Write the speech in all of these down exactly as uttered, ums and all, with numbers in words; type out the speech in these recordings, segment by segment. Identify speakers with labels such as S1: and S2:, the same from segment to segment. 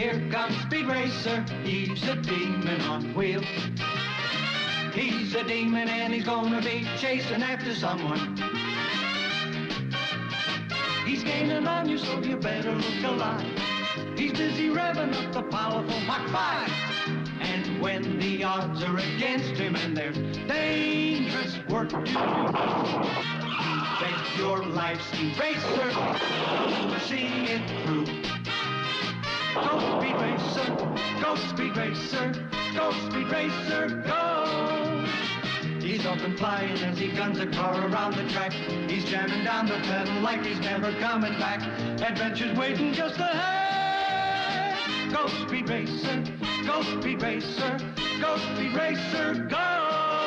S1: Here comes Speed Racer, he's a demon on wheels. He's a demon and he's gonna be chasing after someone. He's gaining on you, so you better look alive. He's busy revving up the powerful Mach five. And when the odds are against him and there's dangerous work to do, bet your life, Speed Racer, you'll see it through. Go Speed Racer, go Speed Racer, go Speed Racer, go! He's up and flying as he guns a car around the track. He's jamming down the pedal like he's never coming back. Adventure's waiting just ahead. Go Speed Racer, go Speed Racer, go Speed Racer, go!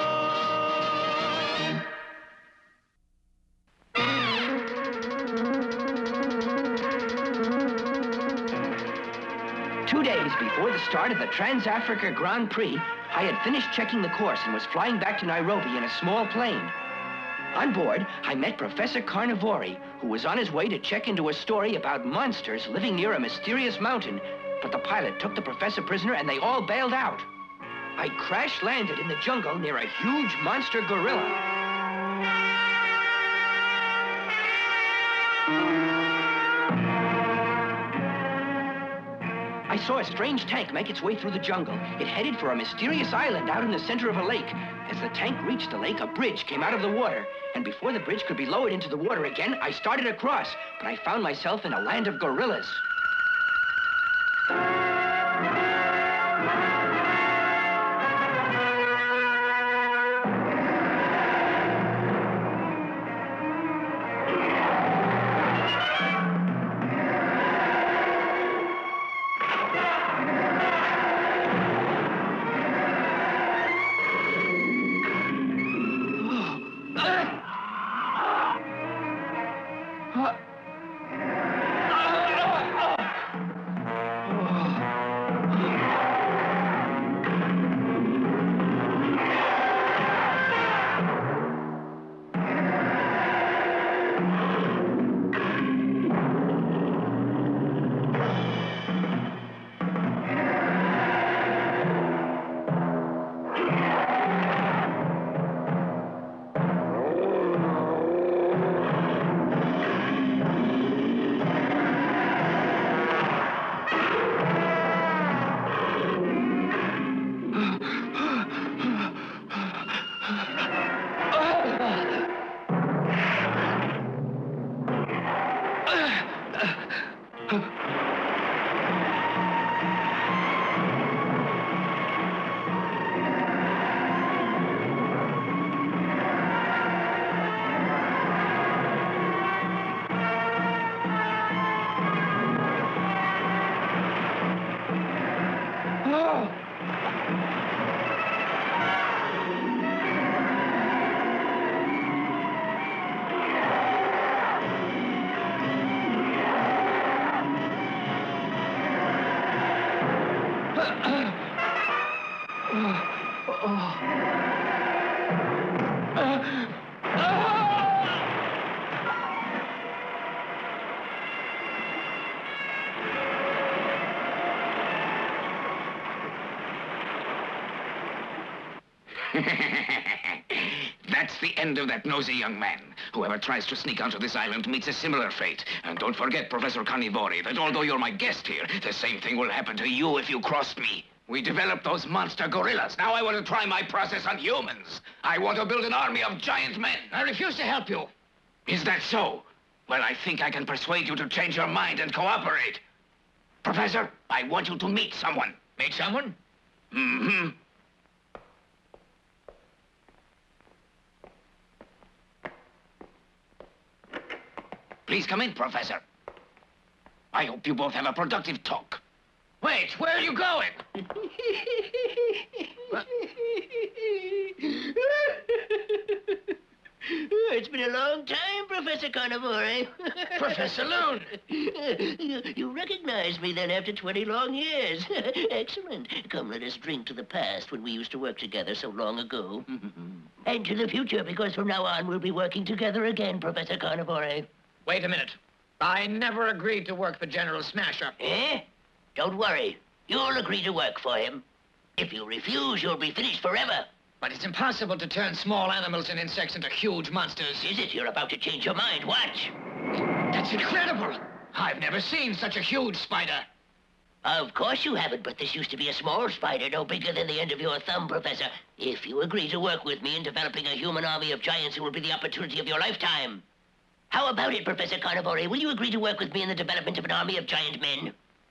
S2: Two days before the start of the Trans-Africa Grand Prix, I had finished checking the course and was flying back to Nairobi in a small plane. On board, I met Professor Carnivore, who was on his way to check into a story about monsters living near a mysterious mountain, but the pilot took the professor prisoner and they all bailed out. I crash-landed in the jungle near a huge monster gorilla. I saw a strange tank make its way through the jungle. It headed for a mysterious island out in the center of a lake. As the tank reached the lake, a bridge came out of the water. And before the bridge could be lowered into the water again, I started across. But I found myself in a land of gorillas.
S3: That's the end of that nosy young man. Whoever tries to sneak onto this island meets a similar fate. And don't forget, Professor Carnivore, that although you're my guest here, the same thing will happen to you if you crossed me. We developed those monster gorillas. Now I want to try my process on humans. I want to build an army of giant men. I refuse to help you. Is that so? Well, I think I can persuade you to change your mind and cooperate. Professor, I want you to meet someone. Meet someone? Mm-hmm. Please come in, Professor. I hope you both have a productive talk. Wait, where are you going?
S4: It's been a long time, Professor Carnivore.
S3: Professor Loon!
S4: you, you recognize me then after twenty long years. Excellent. Come, let us drink to the past when we used to work together so long ago. And to the future, because from now on we'll be working together again, Professor Carnivore.
S5: Wait a minute. I never agreed to work for General Smasher.
S4: Eh? Don't worry. You'll agree to work for him. If you refuse, you'll be finished forever.
S5: But it's impossible to turn small animals and insects into huge monsters.
S4: Is it? You're about to change your mind. Watch.
S5: That's incredible! I've never seen such a huge spider.
S4: Of course you haven't, but this used to be a small spider, no bigger than the end of your thumb, Professor. If you agree to work with me in developing a human army of giants, it will be the opportunity of your lifetime. How about it, Professor Carnivore? Will you agree to work with me in the development of an army of giant men?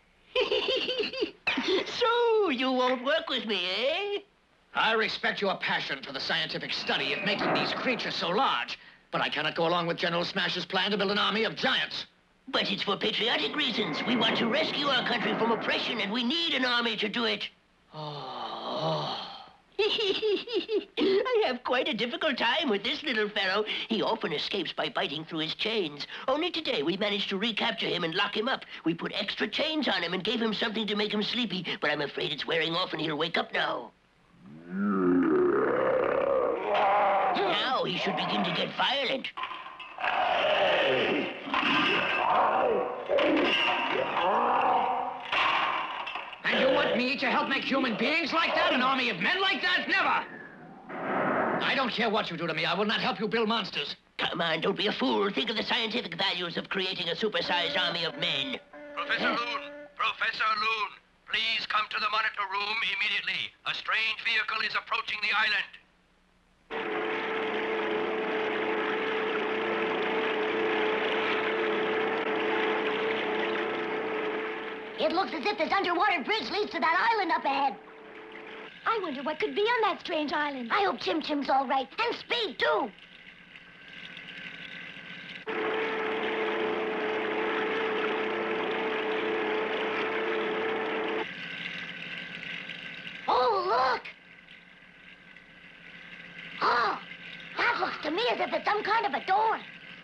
S4: So, you won't work with me, eh?
S5: I respect your passion for the scientific study of making these creatures so large, but I cannot go along with General Smash's plan to build an army of giants.
S4: But it's for patriotic reasons. We want to rescue our country from oppression, and we need an army to do it.
S5: Oh.
S4: I have quite a difficult time with this little fellow. He often escapes by biting through his chains. Only today we managed to recapture him and lock him up. We put extra chains on him and gave him something to make him sleepy, but I'm afraid it's wearing off and he'll wake up now. Now he should begin to get violent.
S5: And you want me to help make human beings like that? An army of men like that? Never! I don't care what you do to me. I will not help you build monsters.
S4: Come on, don't be a fool. Think of the scientific values of creating a supersized army of men.
S6: Professor Loon! Professor Loon! Please come to the monitor room immediately. A strange vehicle is approaching the island.
S7: It looks as if this underwater bridge leads to that island up ahead. I wonder what could be on that strange island. I hope Chim Chim's all right. And Speed, too. Oh, look! Oh, that looks to me as if it's some kind of a door.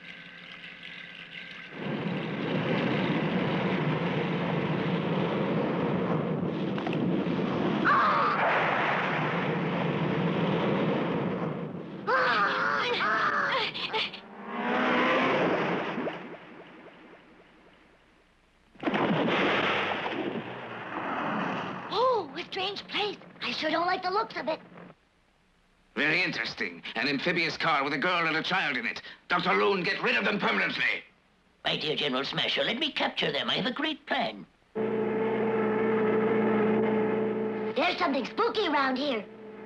S7: Strange place. I sure don't like the looks of it.
S3: Very interesting. An amphibious car with a girl and a child in it. Doctor Loon, get rid of them permanently.
S4: My dear General Smasher, let me capture them. I have a great plan.
S7: There's something spooky around here.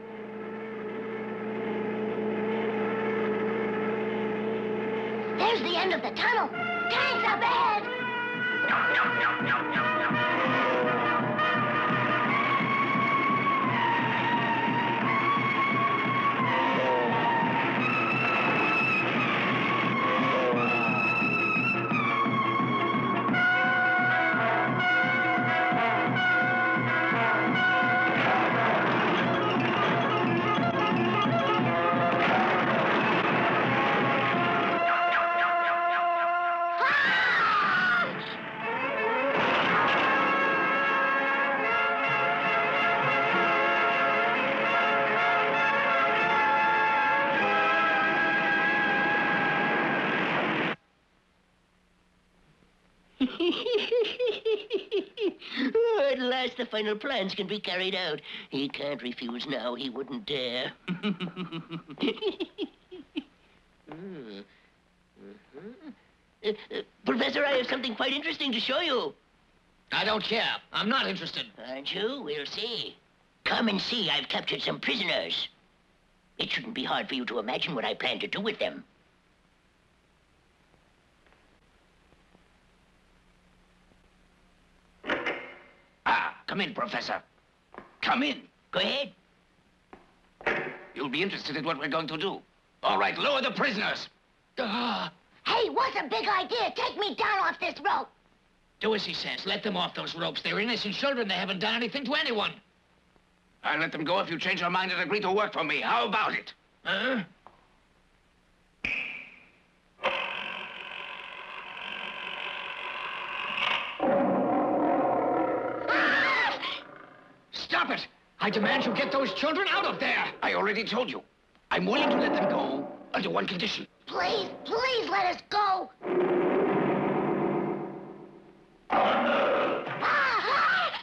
S7: There's the end of the tunnel. Tanks up ahead!
S4: Oh, at last the final plans can be carried out. He can't refuse now. He wouldn't dare. Mm. Mhm. Uh, uh, Professor, I have something quite interesting to show you.
S5: I don't care. I'm not interested.
S4: Aren't you? We'll see. Come and see. I've captured some prisoners. It shouldn't be hard for you to imagine what I plan to do with them.
S3: Ah, come in, Professor. Come in.
S4: Go ahead.
S3: You'll be interested in what we're going to do. All right, lower the prisoners.
S5: Ah,
S7: Hey, what's a big idea? Take me down off this rope.
S5: do as he says. Let them off those ropes. They're innocent children. They haven't done anything to anyone.
S3: I'll let them go if you change your mind and agree to work for me. How about it?
S5: Huh? Stop it! I demand you get those children out of there!
S3: I already told you. I'm willing to let them go under one condition.
S7: Please, please let us go. Ah, ah,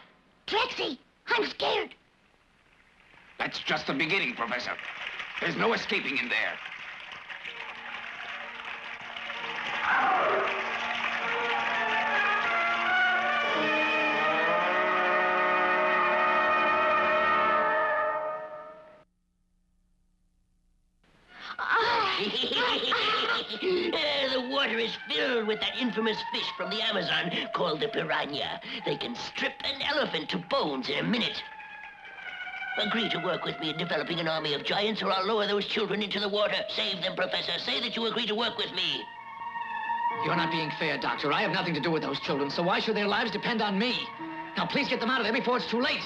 S3: That's just the beginning, Professor. There's no escaping in there.
S4: Uh, the water is filled with that infamous fish from the Amazon called the piranha. They can strip an elephant to bones in a minute. Agree to work with me in developing an army of giants, or I'll lower those children into the water. Save them, Professor. Say that you agree to work with me.
S5: You're not being fair, Doctor. I have nothing to do with those children, so why should their lives depend on me? Now, please get them out of there before it's too late.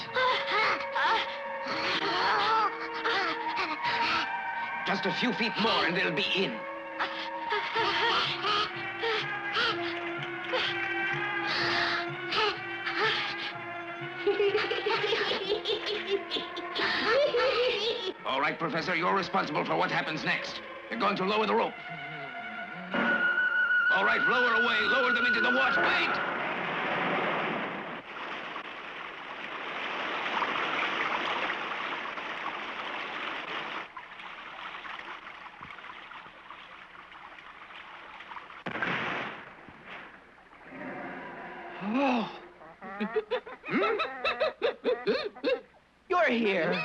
S2: Just a few feet more and they'll be in.
S3: All right, Professor, you're responsible for what happens next. You're going to lower the rope. All right, lower away. Lower them into the water. Wait!
S2: Oh. You're here.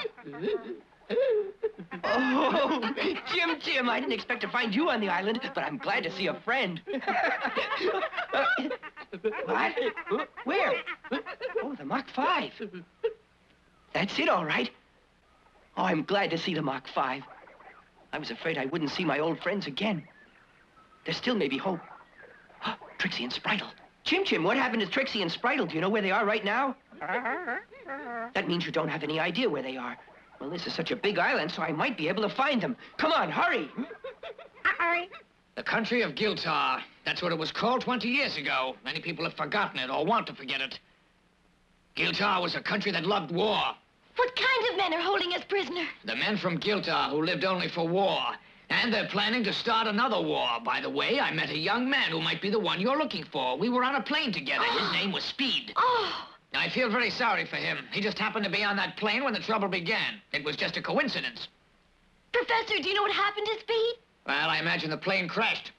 S2: Oh, Jim, Jim, I didn't expect to find you on the island, but I'm glad to see a friend. Uh, what? Where? Oh, the Mach five. That's it, all right. Oh, I'm glad to see the Mach five. I was afraid I wouldn't see my old friends again. There still may be hope. Trixie and Spritle. Chim Chim, what happened to Trixie and Spritle? Do you know where they are right now? That means you don't have any idea where they are. Well, this is such a big island, so I might be able to find them. Come on, hurry.
S5: The country of Giltar. That's what it was called twenty years ago. Many people have forgotten it or want to forget it. Giltar was a country that loved war.
S7: What kinds of men are holding us prisoner?
S5: The men from Giltar who lived only for war. And they're planning to start another war. By the way, I met a young man who might be the one you're looking for. We were on a plane together. His name was Speed.
S7: Oh.
S5: I feel very sorry for him. He just happened to be on that plane when the trouble began. It was just a coincidence.
S7: Professor, do you know what happened to Speed?
S5: Well, I imagine the plane crashed.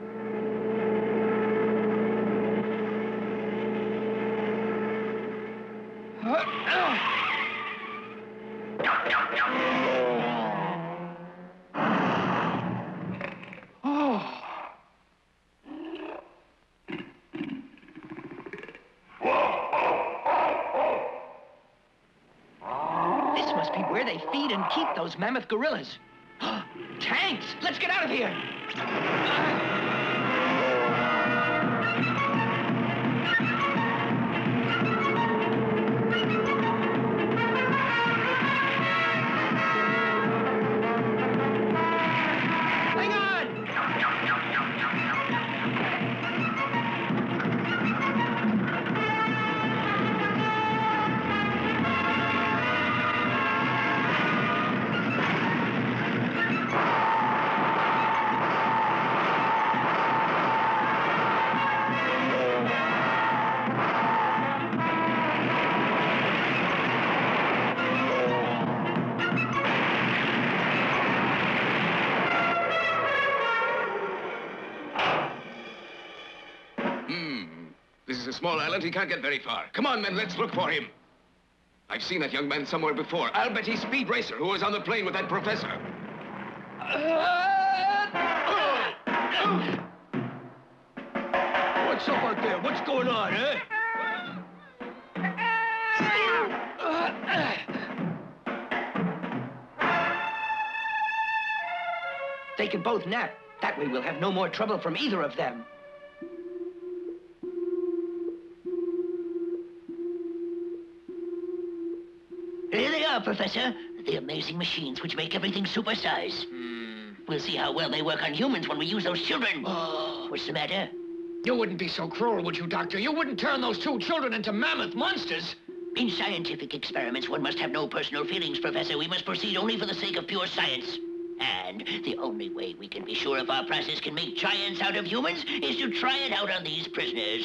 S2: This must be where they feed and keep those mammoth gorillas. Tanks! Let's get out of here! Hang on!
S3: This is a small island. He can't get very far. Come on, men. Let's look for him. I've seen that young man somewhere before. I'll bet he's Speed Racer, who was on the plane with that professor.
S2: What's up out there? What's going on, eh? They can both nap. That way we'll have no more trouble from either of them.
S4: Here they are, Professor. The amazing machines which make everything supersize.
S5: Hmm.
S4: We'll see how well they work on humans when we use those children.
S5: Oh.
S4: What's the matter?
S5: You wouldn't be so cruel, would you, Doctor? You wouldn't turn those two children into mammoth monsters.
S4: In scientific experiments, one must have no personal feelings, Professor. We must proceed only for the sake of pure science. And the only way we can be sure if our process can make giants out of humans is to try it out on these prisoners.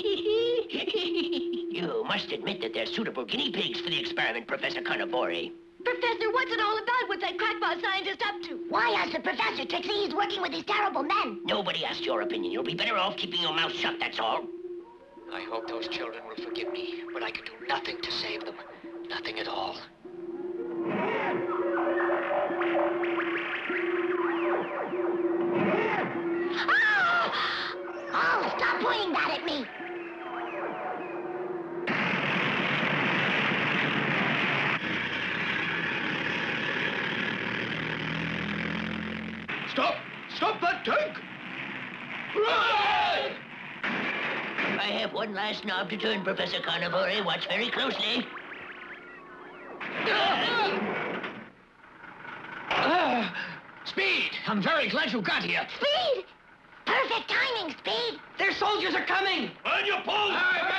S4: You must admit that they're suitable guinea pigs for the experiment, Professor Carnivore.
S7: Professor, what's it all about? What's that crackpot scientist up to? Why ask the professor, Trixie? He's working with these terrible men.
S4: Nobody asked your opinion. You'll be better off keeping your mouth shut, that's all.
S5: I hope those children will forgive me, but I can do nothing to save them. Nothing at all.
S7: Oh! Oh, stop pointing that at me.
S1: Stop! Stop that tank!
S4: I have one last knob to turn, Professor Carnivore. Watch very closely.
S5: Uh, Speed! I'm very glad you got here.
S7: Speed! Perfect timing, Speed.
S2: Their soldiers are coming!
S1: On your pole!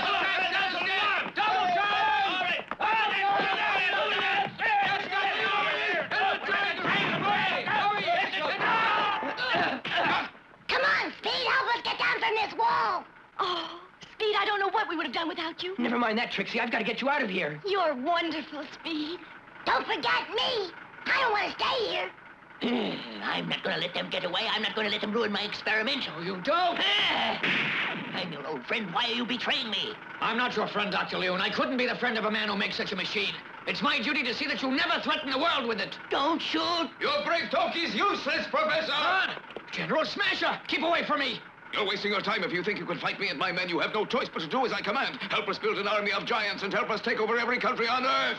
S7: Come on, Speed. Help us get down from this wall. Oh, Speed, I don't know what we would have done without you.
S2: Never mind that, Trixie. I've got to get you out of here.
S7: You're wonderful, Speed. Don't forget me. I don't want to stay here.
S4: I'm not gonna let them get away. I'm not gonna let them ruin my experiment.
S5: Oh, you don't?
S4: I'm your old friend. Why are you betraying me?
S5: I'm not your friend, Doctor Leone. I couldn't be the friend of a man who makes such a machine. It's my duty to see that you never threaten the world with it.
S4: Don't shoot.
S1: Your brave talk is useless, Professor!
S5: Huh? General Smasher, keep away from me.
S3: You're wasting your time. If you think you can fight me and my men, you have no choice but to do as I command. Help us build an army of giants and help us take over every country on Earth.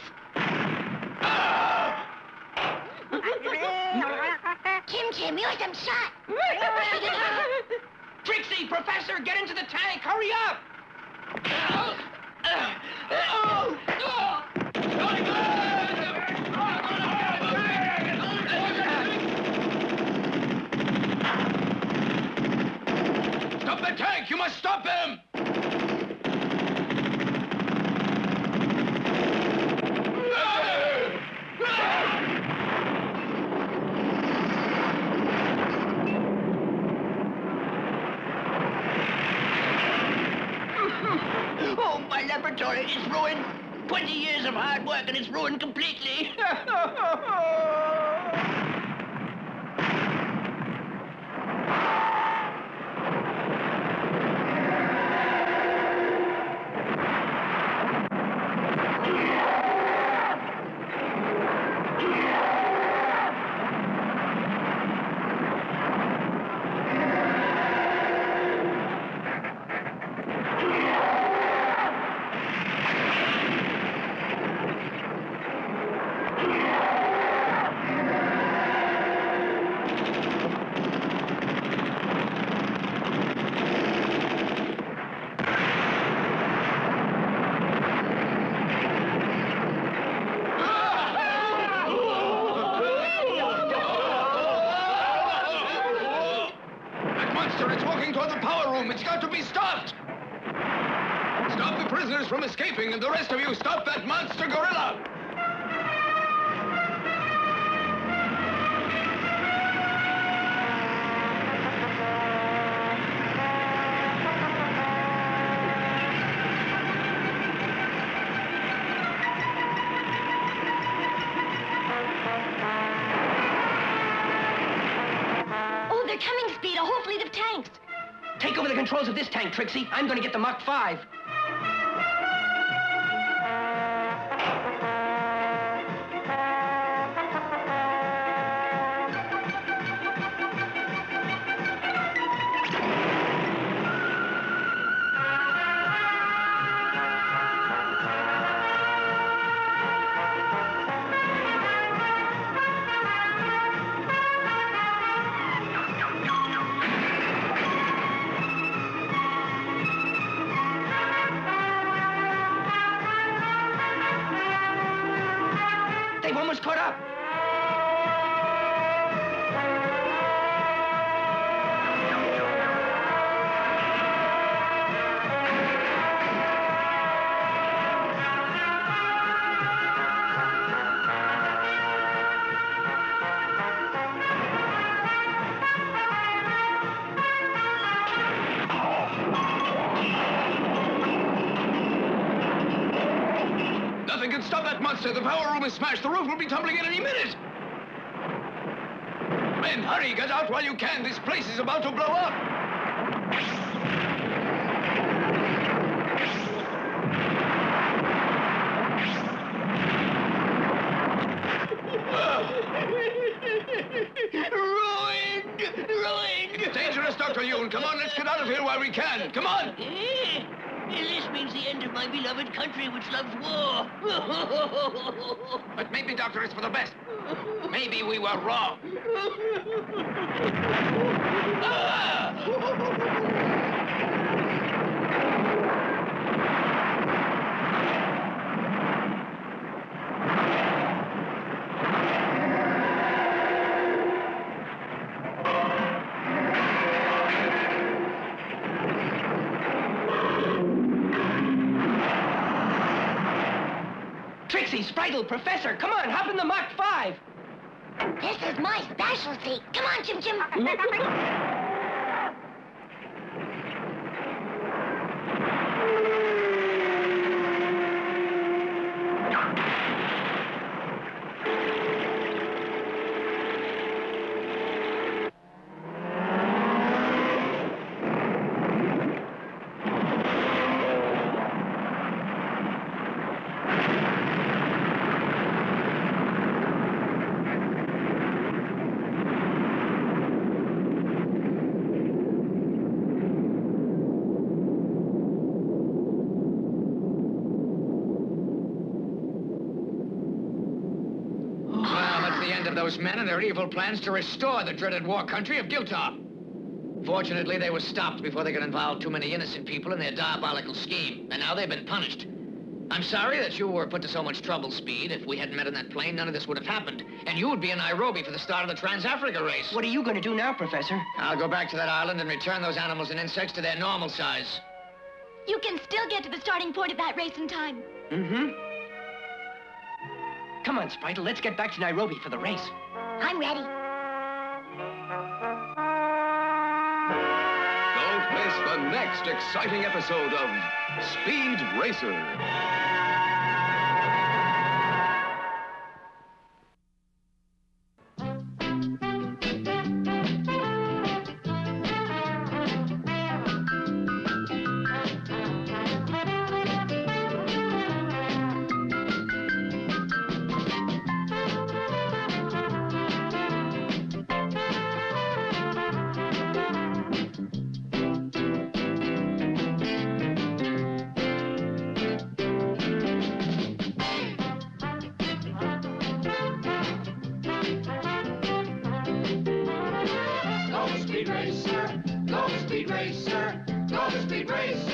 S3: Ah!
S7: Chim Chim, you're some shot.
S2: Trixie, Professor, get into the tank! Hurry up!
S3: Stop the tank! You must stop them!
S4: Oh, my laboratory is ruined. Twenty years of hard work and it's ruined completely.
S3: It's walking toward the power room. It's got to be stopped. Stop the prisoners from escaping, and the rest of you, stop that monster gorilla.
S7: Oh, they're coming, Speed. A whole fleet of tanks.
S2: Take over the controls of this tank, Trixie. I'm going to get the Mach five. They've almost caught up.
S3: Nothing can Sergeant, stop that monster. The power room is smashed. The roof will be tumbling in any minute. Men, hurry, get out while you can. This place is about to blow up.
S4: Ruined! Ruined!
S3: Dangerous, Doctor Yoon. Come on, let's get out of here while we can. Come on.
S4: Eh? This means the end of my beloved country, which loves war.
S3: But maybe, Doctor, it's for the best. Maybe we were wrong.
S2: Trixie, Spritel, Professor, come on, hop in the Mach five.
S7: This is my specialty. Come on, Chim Chim.
S5: Of those men and their evil plans to restore the dreaded war country of Giltar. Fortunately, they were stopped before they could involve too many innocent people in their diabolical scheme, and now they've been punished. I'm sorry that you were put to so much trouble, Speed. If we hadn't met in that plane, none of this would have happened, and you would be in Nairobi for the start of the Trans-Africa race.
S2: What are you going to do now, Professor?
S5: I'll go back to that island and return those animals and insects to their normal size.
S7: You can still get to the starting point of that race in time.
S2: Mm-hmm. Come on, Spritel, let's get back to Nairobi for the race.
S7: I'm ready.
S8: Don't miss the next exciting episode of Speed Racer.
S1: Speed Racer, go Speed Racer, go Speed Racer.